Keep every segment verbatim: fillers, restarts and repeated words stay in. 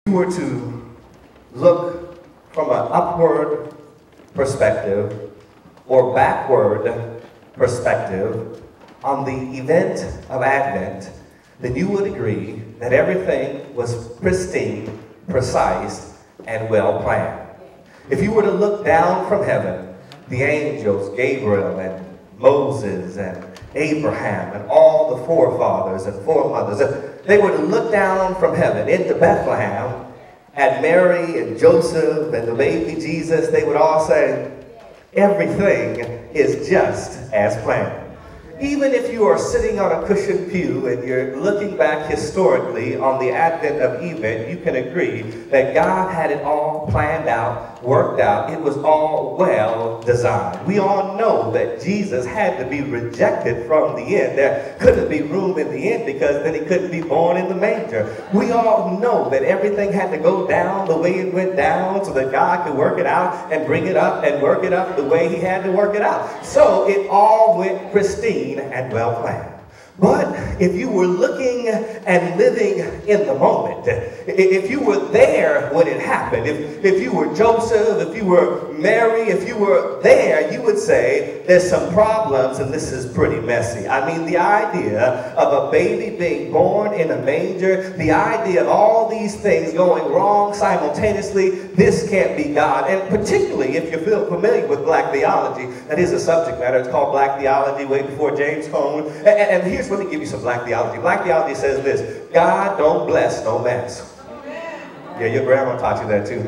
you were to look from an upward perspective or backward perspective on the event of Advent, then you would agree that everything was pristine, precise, and well planned. If you were to look down from heaven, the angels, Gabriel and Moses and Abraham and all the forefathers and foremothers, they were to look down from heaven into Bethlehem at Mary and Joseph and the baby Jesus, they would all say, everything is just as planned. Even if you are sitting on a cushioned pew and you're looking back historically on the advent of event, you can agree that God had it all planned out, worked out. It was all well designed. We all know that Jesus had to be rejected from the inn. There couldn't be room in the inn because then he couldn't be born in the manger. We all know that everything had to go down the way it went down so that God could work it out and bring it up and work it up the way he had to work it out. So it all went pristine and well planned. But if you were looking and living in the moment, if you were there when it happened, if, if you were Joseph, if you were Mary, if you were there, you would say there's some problems and this is pretty messy. I mean, the idea of a baby being born in a manger, the idea of all these things going wrong simultaneously, this can't be God. And particularly if you're familiar with black theology, that is a subject matter. It's called black theology way before James Cone. And, and here's let me give you some black theology. Black theology says this: God don't bless no mess. Yeah, your grandma taught you that too.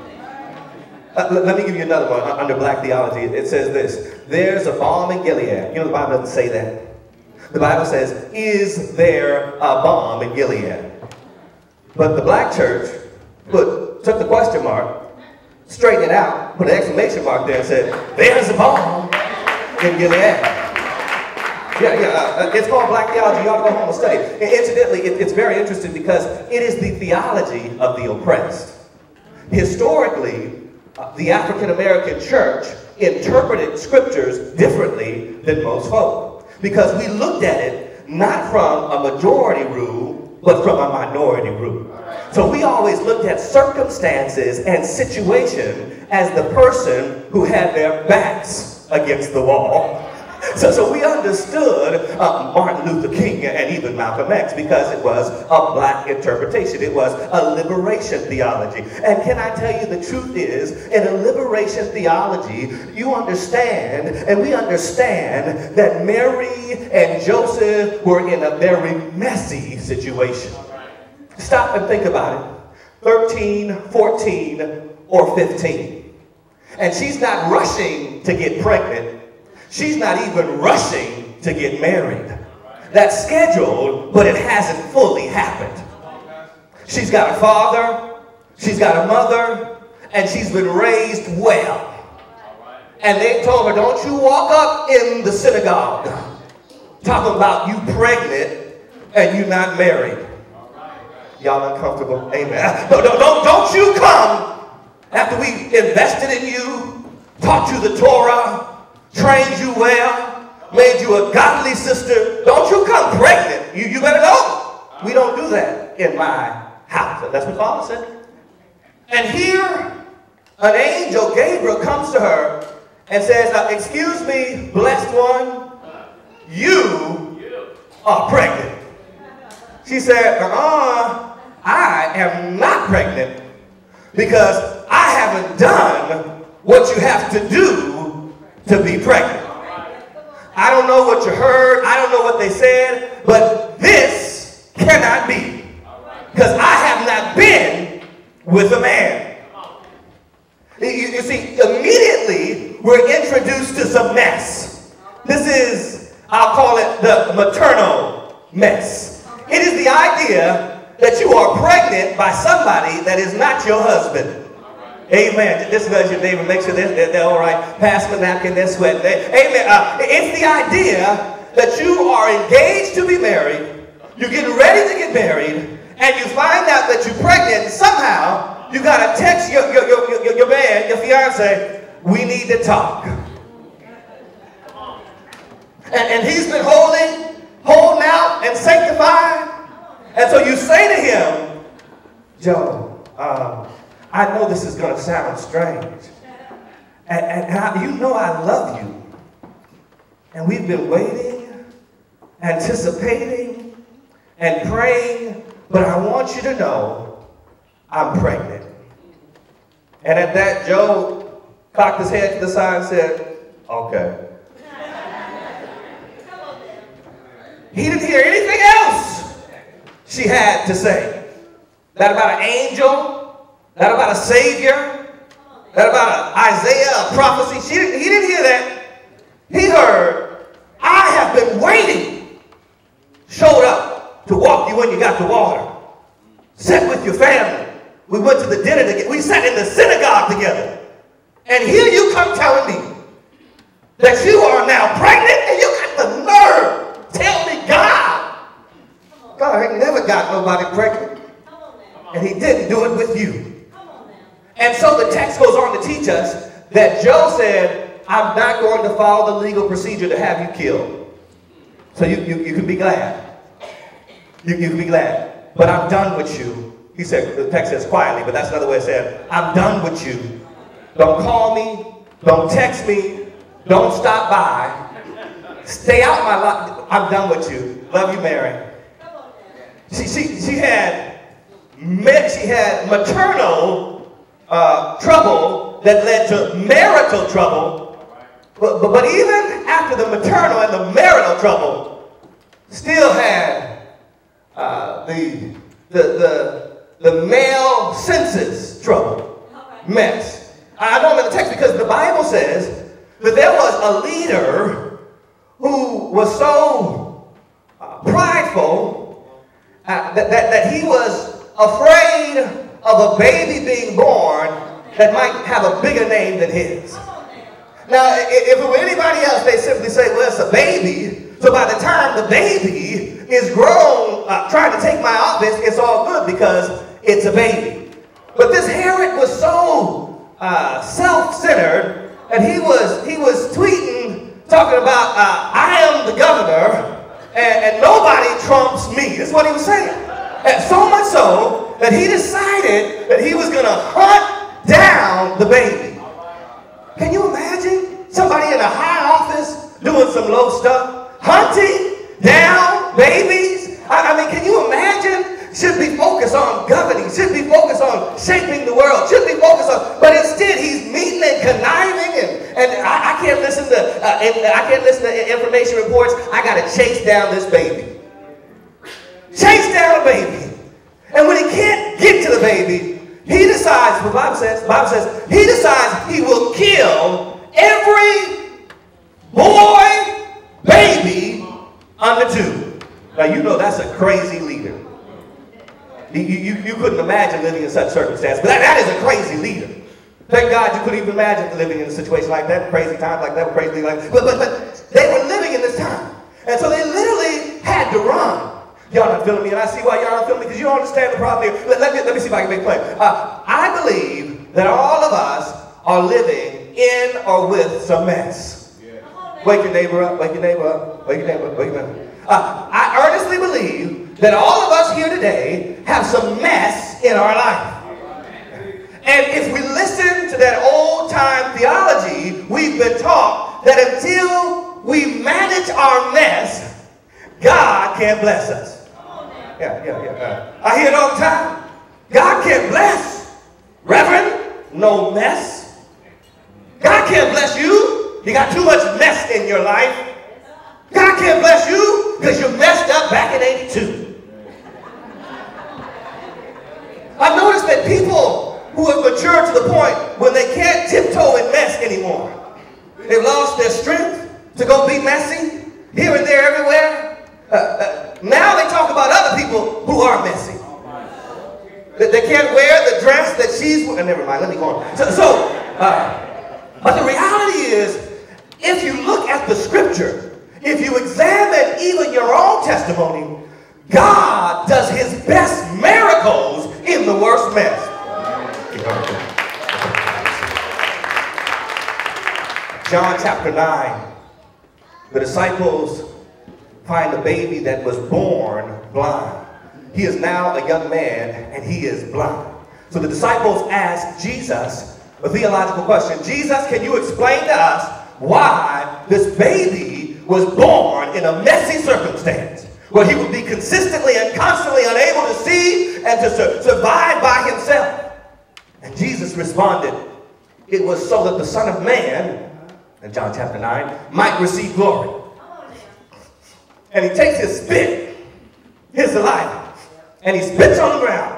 Uh, let, let me give you another one under black theology. It says this: there's a balm in Gilead. You know the Bible doesn't say that. The Bible says, is there a balm in Gilead? But the black church put took the question mark, straightened it out, put an exclamation mark there and said, there's a balm in Gilead. Yeah, yeah, uh, it's called black theology. You ought to go home and study. And incidentally, it, it's very interesting because it is the theology of the oppressed. Historically, uh, the African American church interpreted scriptures differently than most folk because we looked at it not from a majority rule, but from a minority rule. So we always looked at circumstances and situation as the person who had their backs against the wall. So, so we understood uh, Martin Luther King and even Malcolm X because it was a black interpretation. It was a liberation theology. And can I tell you the truth is, in a liberation theology, you understand, and we understand, that Mary and Joseph were in a very messy situation. Stop and think about it. thirteen, fourteen, or fifteen. And she's not rushing to get pregnant. She's not even rushing to get married. That's scheduled, but it hasn't fully happened. She's got a father, she's got a mother, and she's been raised well. And they told her, don't you walk up in the synagogue talking about you pregnant and you not married. Y'all uncomfortable? Amen. Don't, don't, don't you come after we invested in you, taught you the Torah, trained you well, made you a godly sister. Don't you come pregnant. You, you better go. We don't do that in my house. That's what Father said. And here, an angel, Gabriel, comes to her and says, uh, excuse me, blessed one, you are pregnant. She said, uh-uh, I am not pregnant because I haven't done what you have to do to be pregnant. I don't know what you heard. I don't know what they said, but this cannot be because I have not been with a man. You, you see, immediately we're introduced to some mess. This is, I'll call it the maternal mess. It is the idea that you are pregnant by somebody that is not your husband. Amen. This is your neighbor. Make sure they're, they're, they're all right. Pass the napkin. They're sweating. They, amen. Uh, it's the idea that you are engaged to be married. You're getting ready to get married. And you find out that you're pregnant. Somehow, you got to text your, your, your, your, your man, your fiance, we need to talk. And, and he's been holding, holding out and sanctifying. And so you say to him, Joe, Um, I know this is going to sound strange. And, and I, you know I love you. And we've been waiting, anticipating, and praying, but I want you to know I'm pregnant. And at that, Joe cocked his head to the side and said, okay. He didn't hear anything else she had to say. Not about an angel, not about a savior, not about an Isaiah, a prophecy. She didn't, he didn't hear that. He heard, I have been waiting. Showed up to walk you when you got the water. Sat with your family. We went to the dinner together. We sat in the synagogue together. And here you come telling me that you are now pregnant and you got the nerve. Tell me God. God ain't never got nobody pregnant. And he didn't do it with you. And so the text goes on to teach us that Joe said, I'm not going to follow the legal procedure to have you killed. So you, you, you can be glad. You, you can be glad. But I'm done with you. He said, the text says quietly, but that's another way of saying, I'm done with you. Don't call me. Don't text me. Don't stop by. Stay out my life. I'm done with you. Love you, Mary. She, she, she had, she had maternal uh, trouble that led to marital trouble. But, but, but even after the maternal and the marital trouble, still had uh, the, the, the, the male census trouble, mess. I know I'm in the text because the Bible says that there was a leader who was so uh, prideful uh, that, that, that he was afraid of a baby being born that might have a bigger name than his. Now, if it were anybody else, they simply say, well, it's a baby. So by the time the baby is grown, uh, trying to take my office, it's all good because it's a baby. But this Herod was so uh, self-centered, and he was he was tweeting, talking about, uh, I am the governor, and, and nobody trumps me. That's what he was saying. And so much so that he decided that he was going to hunt down the baby. Can you imagine somebody in a high office doing some low stuff? Hunting down babies? I, I mean, can you imagine? Should be focused on governing, should be focused on shaping the world, should be focused on, but instead he's meeting and conniving, and, and I, I can't listen to uh, I can't listen to information reports. I gotta chase down this baby. Chase down a baby. And when he can't get to the baby, he decides, what the Bible says, the Bible says, he decides he will kill every boy, baby under two. Now you know that's a crazy leader. You, you, you couldn't imagine living in such circumstances, but that, that is a crazy leader. Thank God you couldn't even imagine living in a situation like that, crazy times like that, crazy like that. But, but, but they were living in this time. And so they literally had to run. Y'all not feeling me, and I see why y'all not feeling me, because you don't understand the problem here. Let, let, me, let me see if I can make it plain. Uh, I believe that all of us are living in or with some mess. Yeah. Wake your neighbor up, wake your neighbor up, wake your neighbor up, wake your neighbor up. Uh, I earnestly believe that all of us here today have some mess in our life. And if we listen to that old-time theology, we've been taught that until we manage our mess, God can't bless us. Yeah, yeah, yeah. I hear it all the time. God can't bless. Reverend, no mess. God can't bless you. You got too much mess in your life. God can't bless you because you messed up back in eighty-two. I've noticed that people who have matured to the point when they can't tiptoe in mess anymore. They've lost their strength to go be messy here and there everywhere. Uh, uh, now they talk about other people who are messy. That they can't wear the dress that she's wearing. Never mind, let me go on. So, so uh, but the reality is, if you look at the scripture, if you examine even your own testimony, God does his best miracles in the worst mess. John chapter nine, the disciples find a baby that was born blind. He is now a young man and he is blind. So the disciples asked Jesus a theological question. Jesus, can you explain to us why this baby was born in a messy circumstance where he would be consistently and constantly unable to see and to su survive by himself? And Jesus responded, it was so that the Son of Man, in John chapter nine, might receive glory. And he takes his spit, his saliva, and he spits on the ground.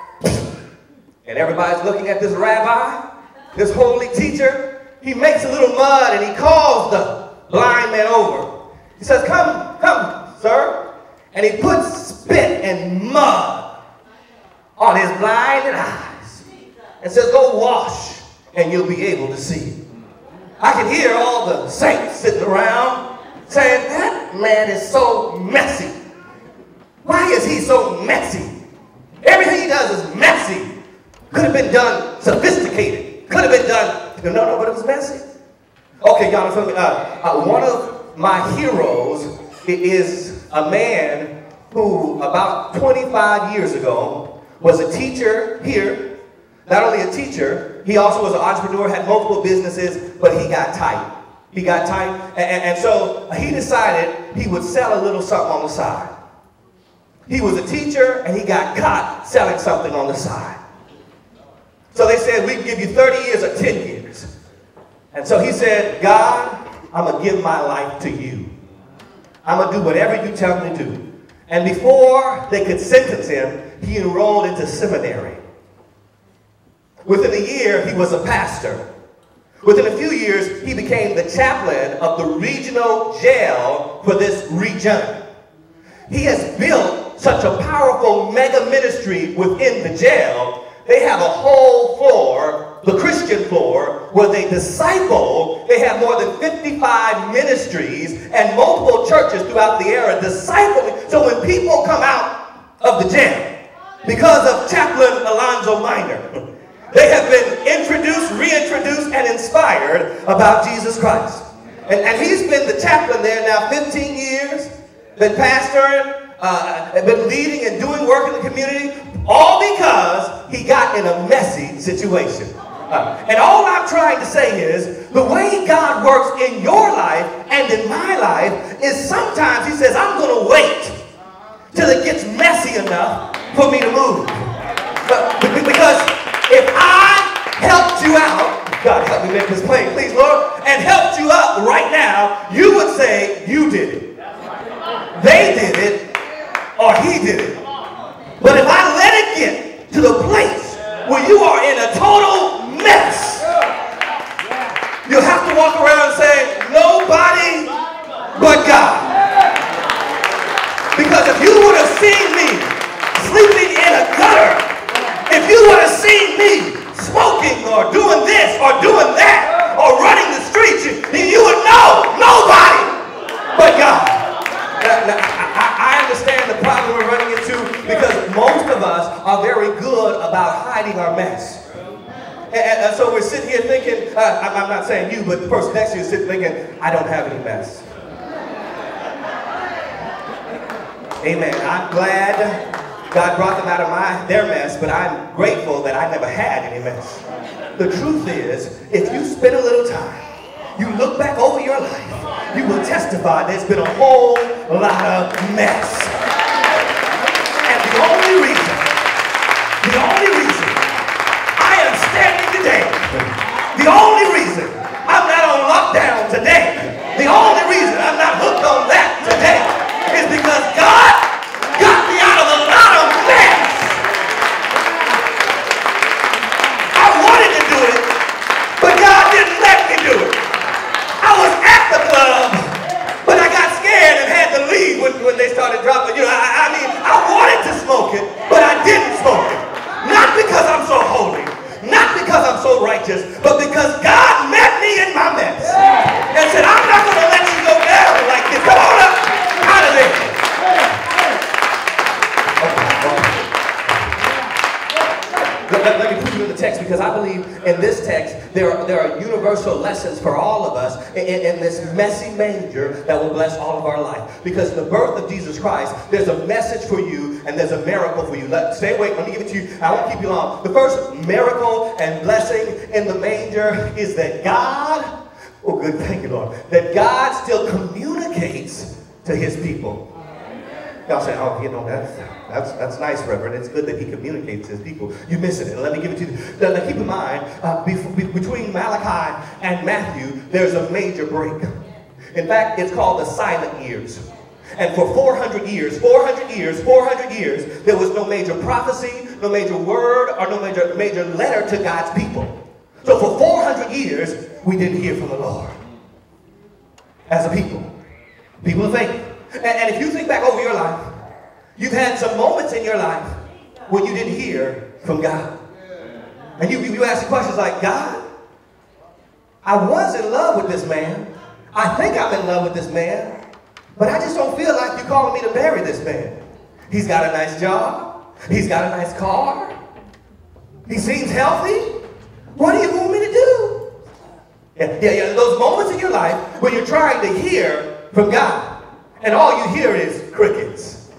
And everybody's looking at this rabbi, this holy teacher. He makes a little mud and he calls the blind man over. He says, come, come, sir. And he puts spit and mud on his blinded eyes and says, go wash and you'll be able to see. I can hear all the saints sitting around saying, that man is so messy. Why is he so messy? Everything he does is messy. Could have been done sophisticated. Could have been done, no, no, but it was messy. Okay, y'all, uh, uh, one of my heroes is a man who about twenty-five years ago was a teacher here. Not only a teacher, he also was an entrepreneur, had multiple businesses, but he got tight. He got tight, and, and, and so he decided he would sell a little something on the side. He was a teacher, and he got caught selling something on the side. So they said, we can give you thirty years or ten years. And so he said, God, I'm going to give my life to you. I'm going to do whatever you tell me to do. And before they could sentence him, he enrolled into seminary. Within a year, he was a pastor. Within a few years, he became the chaplain of the regional jail for this region. He has built such a powerful mega ministry within the jail. They have a whole floor, the Christian floor, where they disciple. They have more than fifty-five ministries and multiple churches throughout the area discipling. So when people come out of the jail because of Chaplain Alonzo Minor, they have been introduced, reintroduced, and inspired about Jesus Christ. And, and he's been the chaplain there now fifteen years, been pastoring, uh, been leading and doing work in the community, all because he got in a messy situation. Uh, and all I'm trying to say is, the way God works in your life and in my life is sometimes he says, I'm going to wait till it gets messy enough for me to move. But, because if I helped you out, God help me make this plain, please Lord, and helped you up right now, you would say you did it. They did it, or he did it. But if I let it get to the place where you are in a total mess, you'll have to walk around saying, nobody but God. Because if you would have seen me sleeping in a gutter, if you would have seen me smoking or doing this or doing that or running the streets, then you would know nobody but God. Now, now, I, I understand the problem we're running into because most of us are very good about hiding our mess. And, and so we're sitting here thinking, uh, I'm, I'm not saying you, but the person next to you is sitting thinking, I don't have any mess. Amen. I'm glad God brought them out of my their mess, but I'm grateful that I never had any mess. The truth is, if you spend a little time, you look back over your life, you will testify there's been a whole lot of mess. And the only reason, the only reason I am standing today, the only reason I'm not on lockdown today, the only reason I'm not hooked on that today is because God got me out of a lot of mess. I wanted to do it, but God didn't let me do it. I was at the club, but I got scared and had to leave when, when they started dropping. You know, I, I mean, I wanted to smoke it, but I didn't smoke it. Not because I'm so holy, not because I'm so righteous, but because God met me in my mess and said, I'm not going to let you go down like this. Come on up out of there. Let, let, let me put you in the text because I believe in this text there are, there are universal lessons for all of us in, in this messy manger that will bless all of our life. Because in the birth of Jesus Christ, there's a message for you and there's a miracle for you. Let, stay awake. Let me give it to you. I won't keep you long. The first miracle and blessing in the manger is that God, oh good, thank you, Lord, that God still communicates to his people. Y'all say, oh, you know, that's, that's, that's nice, Reverend. It's good that he communicates to his people. You're missing it. Let me give it to you. Now, now keep in mind, uh, be, be, between Malachi and Matthew, there's a major break. In fact, it's called the silent years. And for four hundred years, four hundred years, four hundred years, there was no major prophecy, no major word, or no major, major letter to God's people. So for four hundred years, we didn't hear from the Lord as a people. People of faith. And, and if you think back over your life, you've had some moments in your life when you didn't hear from God. And you, you ask questions like, God, I was in love with this man. I think I'm in love with this man. But I just don't feel like you're calling me to marry this man. He's got a nice job. He's got a nice car. He seems healthy. What do you want me to do? Yeah, yeah, yeah. Those moments in your life when you're trying to hear from God. And all you hear is crickets.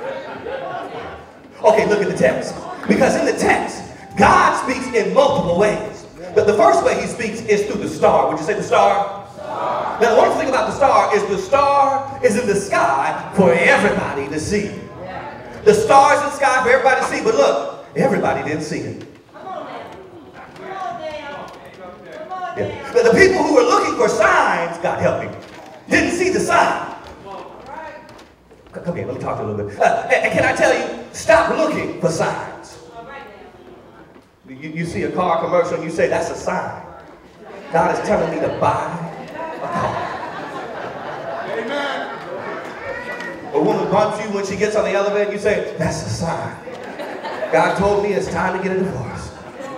Okay, look at the text. Because in the text, God speaks in multiple ways. But the first way he speaks is through the star. Would you say the star? Star. Now, the wonderful thing about the star is the star is in the sky for everybody to see. The star is in the sky for everybody to see. But look, everybody didn't see it. Come on now. Come on now. Come on now. The, the people who were looking for signs, God help me, didn't see the sign. Come here, let me talk to you a little bit. Uh, and, and can I tell you, stop looking for signs. You, you see a car commercial and you say, that's a sign. God is telling me to buy a car. Amen. A woman bumps you when she gets on the elevator and you say, that's a sign. God told me it's time to get a divorce.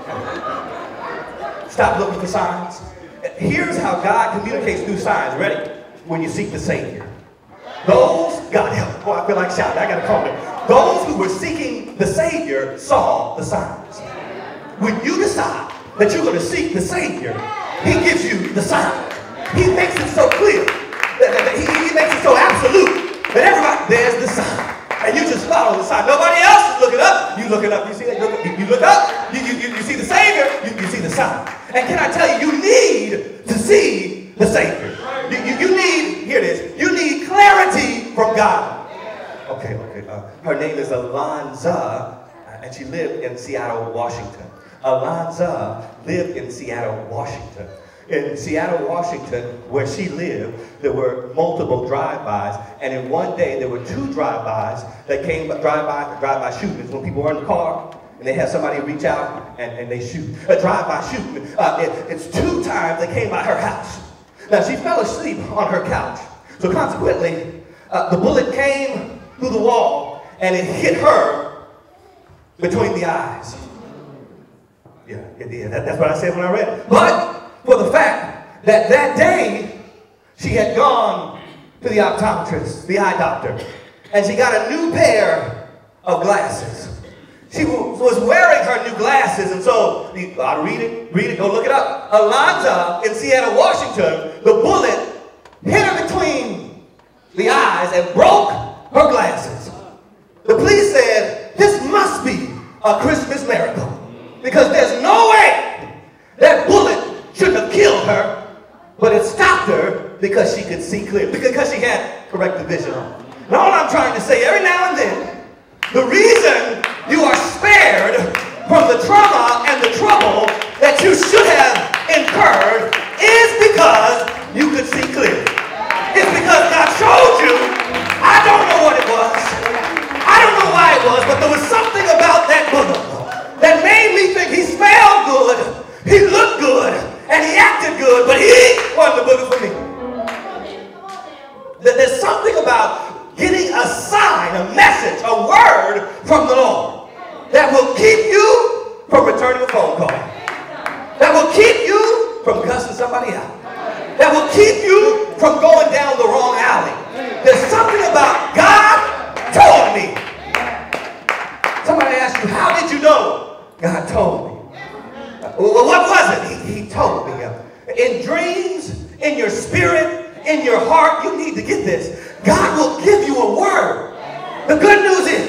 Stop looking for signs. Here's how God communicates through signs. Ready? When you seek the Savior. Those, God help, boy, I feel like shouting, I gotta call it. Those who were seeking the Savior saw the signs. When you decide that you're gonna seek the Savior, he gives you the sign. He makes it so clear, that, that he, he makes it so absolute, that everybody, there's the sign. And you just follow the sign. Nobody else is looking up. You looking up, you see that? You look, you look up, you, you, you see the Savior, you, you see the sign. And can I tell you, you need to see the Savior. You, you, you need, here it is, you need clarity from God. Okay, okay. Uh, her name is Alonza, and she lived in Seattle, Washington. Alonza lived in Seattle, Washington. In Seattle, Washington, where she lived, there were multiple drive-bys, and in one day there were two drive-bys that came, drive-by, drive-by shootings, when people were in the car, and they had somebody reach out and, and they shoot. A drive-by shooting. Uh, it, it's two times they came by her house. Now, she fell asleep on her couch. So consequently, uh, the bullet came through the wall and it hit her between the eyes. Yeah, it did. That, that's what I said when I read it. But for the fact that that day, she had gone to the optometrist, the eye doctor, and she got a new pair of glasses. She was wearing her new glasses, and so, I'll read it, read it, go look it up. Alonza in Seattle, Washington, the bullet hit her between the eyes and broke her glasses. The police said, this must be a Christmas miracle, because there's no way that bullet should have killed her, but it stopped her because she could see clear, because she had corrective vision on. And all I'm trying to say, every now and then, the reason you are spared from the trauma and the trouble that you should have incurred is because you could see clearly. It's because God showed you. I don't know what it was. I don't know why it was, but there was something about that bullet that made me think he smelled good, he looked good, and he acted good, but he wasn't the booger for me. There's something about getting a sign, a message, a word from the Lord that will keep you from returning a phone call, that will keep you from cussing somebody out, that will keep you from going down the wrong alley. There's something about God told me. Somebody asked you, how did you know? God told me. Well, what was it? He, he told me. In dreams, in your spirit, in your heart, you need to get this. God will give you a word. The good news is,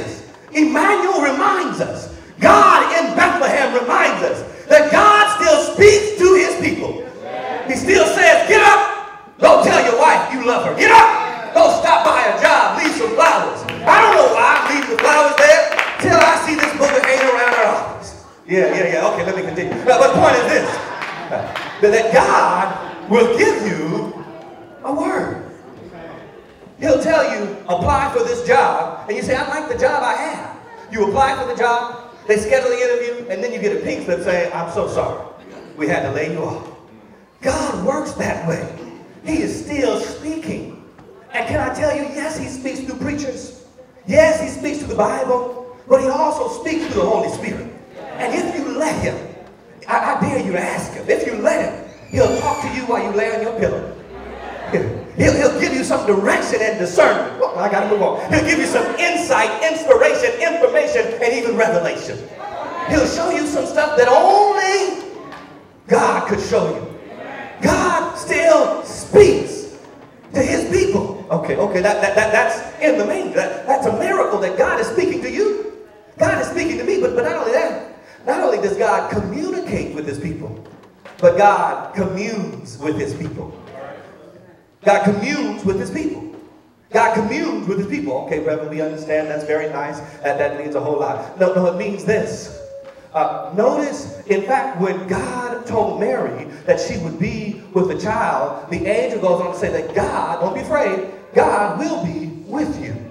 Emmanuel reminds us. God in Bethlehem reminds us that God still speaks to his people. He still says, get up, go tell your wife you love her. Get up, go stop by a job, leave some flowers. I don't know why I leave the flowers there till I see this booger hanging around her office. Yeah, yeah, yeah, okay, let me continue. But the point is this, that God will give you a word. He'll tell you, apply for this job, and you say, I like the job I have. You apply for the job, they schedule the interview, and then you get a pink slip saying, I'm so sorry, we had to lay you off. God works that way. He is still speaking. And can I tell you, yes, he speaks through preachers. Yes, he speaks through the Bible, but he also speaks through the Holy Spirit. And if you let him, I, I dare you to ask him, if you let him, he'll talk to you while you lay on your pillow. He'll, he'll give you some direction and discernment. Well, I gotta move on. He'll give you some insight, inspiration, information, and even revelation. He'll show you some stuff that only God could show you. God still speaks to his people. Okay, okay, that, that, that, that's in the main. That, that's a miracle that God is speaking to you. God is speaking to me, but, but not only that, not only does God communicate with his people, but God communes with his people. God communes with his people. God communes with his people. Okay, Reverend, we understand. That's very nice. That, that means a whole lot. No, no, it means this. Uh, notice, in fact, when God told Mary that she would be with the child, the angel goes on to say that God, don't be afraid, God will be with you.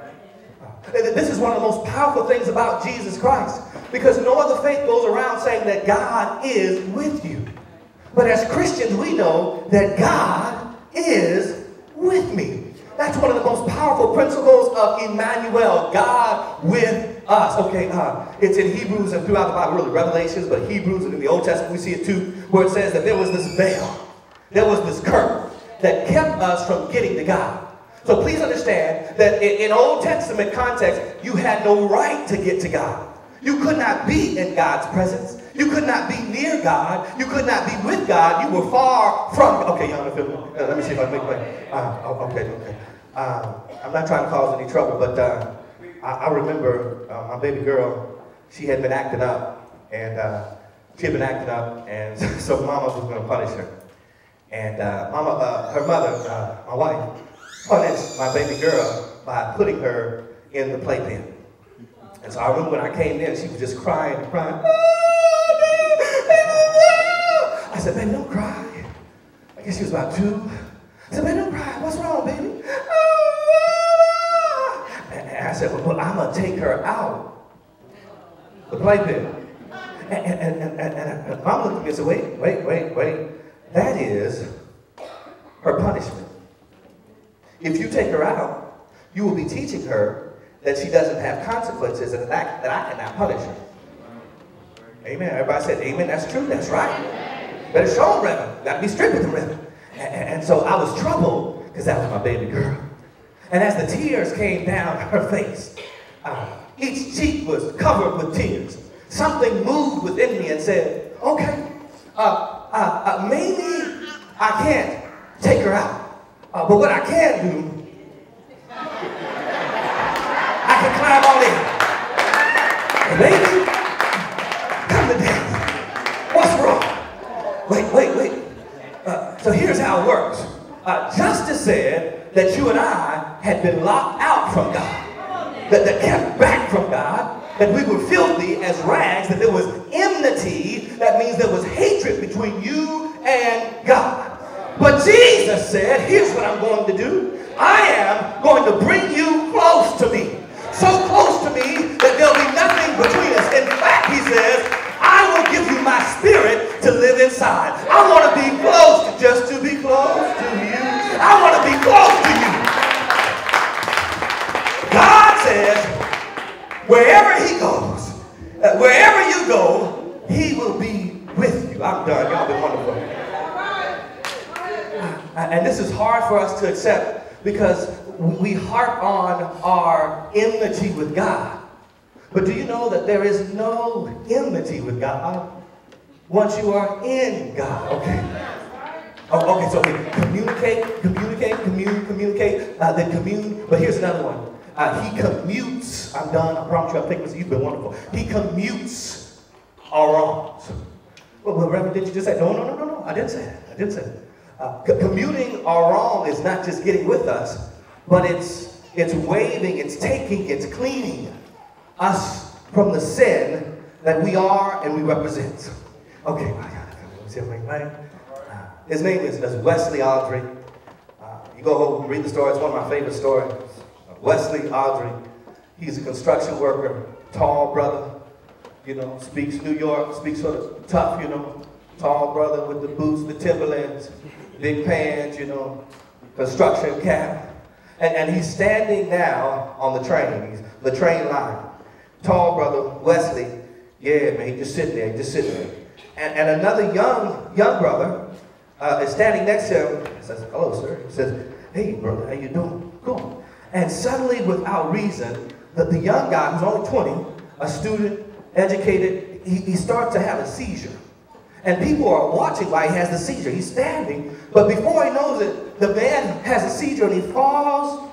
This is one of the most powerful things about Jesus Christ, because no other faith goes around saying that God is with you. But as Christians, we know that God is with me. That's one of the most powerful principles of Emmanuel, God with us. Okay, uh, it's in Hebrews and throughout the Bible, really Revelations, but Hebrews and in the Old Testament we see it too, where it says that there was this veil, there was this curtain that kept us from getting to God. So please understand that in, in Old Testament context, you had no right to get to God. You could not be in God's presence. You could not be near God. You could not be with God. You were far from God. Okay, y'all know, uh, let me see if I can make way. Uh, okay, okay. Uh, I'm not trying to cause any trouble, but uh, I, I remember uh, my baby girl, she had been acting up, and uh, she had been acting up, and so Mama was going to punish her. And uh, Mama, uh, her mother, uh, my wife, punished my baby girl by putting her in the playpen. And so I remember when I came in, she was just crying, crying. I said, baby, don't cry. I guess she was about two. I said, baby, don't cry. What's wrong, baby? And I said, well, well I'm going to take her out the playpen. And, and, and, and, and, and Mom looked at me and said, wait, wait, wait, wait. That is her punishment. If you take her out, you will be teaching her that she doesn't have consequences and that, that I cannot punish her. Amen. Everybody said, amen. That's true. That's right. Better show them, Reverend. Got to be strict with them, Reverend. And, and so I was troubled because that was my baby girl. And as the tears came down her face, uh, each cheek was covered with tears. Something moved within me and said, okay, uh, uh, uh, maybe I can't take her out. Uh, but what I can do, I can climb on in. And baby, come to daddy. What's wrong? Wait, wait, wait. Uh, so here's how it works. Uh, Justice said that you and I had been locked out from God, that, that kept back from God, that we were filthy as rags, that there was enmity, that means there was hatred between you and God. But Jesus said, here's what I'm going to do. I am going to bring you close to me. So close to me that there'll be nothing between us. In fact, he says, I will give you my spirit to live inside. I want to be close to just to be close to you. I want to be close to you. God says, wherever he goes, uh, wherever you go, he will be with you. I'm done. Y'all been wonderful. Uh, and this is hard for us to accept because we harp on our enmity with God. But do you know that there is no enmity with God once you are in God? Okay. Oh, okay, so we communicate, communicate, commune, communicate, uh, then commune. But here's another one. Uh, he commutes, I'm done, I promise you, I think you've been wonderful. He commutes our wrongs. Well, well, Reverend, did you just say, no, no, no, no, no, I didn't say that, I didn't say that. Uh, commuting our wrong is not just getting with us, but it's, it's waving, it's taking, it's cleaning us from the sin that we are and we represent. Okay, I got it. Let me see if I can find it. His name is, is Wesley Audrey. Uh, you go home and read the story. It's one of my favorite stories. Wesley Audrey. He's a construction worker, tall brother. You know, speaks New York, speaks sort of tough, you know. Tall brother with the boots, the Timberlands, big pants, you know, construction cap. And, and he's standing now on the train, he's, the train line. Tall brother, Wesley, yeah, man, he just sitting there, just sitting there. And, and another young, young brother, Uh, is standing next to him. He says, hello, sir. He says, hey, brother, how you doing? Cool. And suddenly, without reason, the, the young guy, who's only twenty, a student, educated, he, he starts to have a seizure. And people are watching while he has the seizure. He's standing, but before he knows it, the man has a seizure and he falls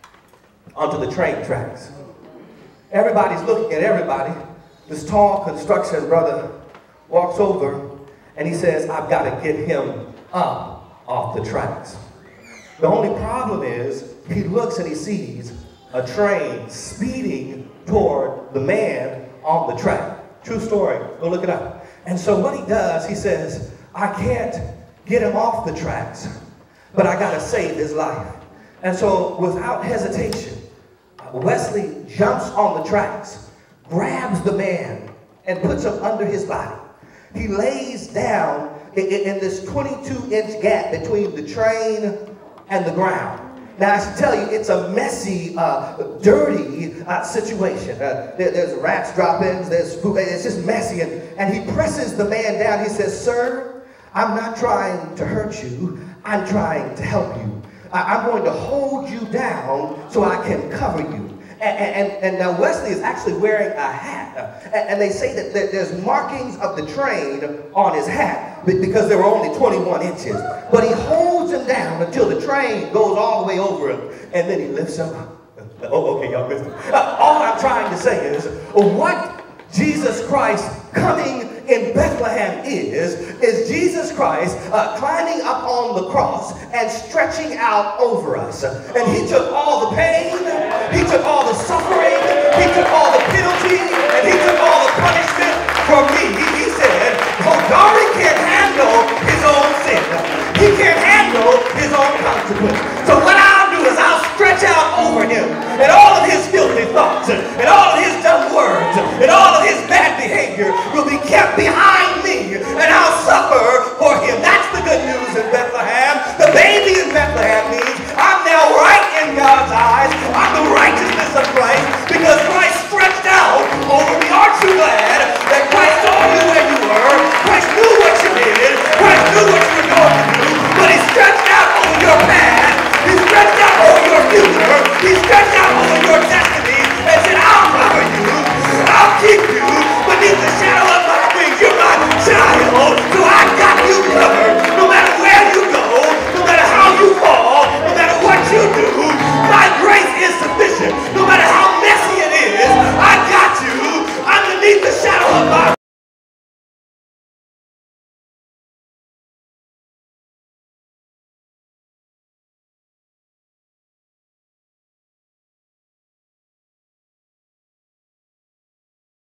onto the train tracks. Everybody's looking at everybody. This tall construction brother walks over and he says, I've got to get him up off the tracks. The only problem is, he looks and he sees a train speeding toward the man on the track. True story, go look it up. And so what he does, he says, I can't get him off the tracks, but I gotta save his life. And so without hesitation, Wesley jumps on the tracks, grabs the man, and puts him under his body. He lays down in, in this twenty-two inch gap between the train and the ground. Now, I should tell you, it's a messy, uh, dirty uh, situation. Uh, there, there's rats droppings, there's food, it's just messy. And, and he presses the man down. He says, sir, I'm not trying to hurt you. I'm trying to help you. I, I'm going to hold you down so I can cover you. And, and, and now Wesley is actually wearing a hat. And, and they say that there's markings of the train on his hat because there were only twenty-one inches. But he holds him down until the train goes all the way over him. And then he lifts him up. Oh, okay, y'all missed it. Uh, all I'm trying to say is what Jesus Christ coming in Bethlehem is, is Jesus Christ uh, climbing up on the cross and stretching out over us. And he took all the pain, he took all the suffering, he took all the penalty, and he took all the punishment from me.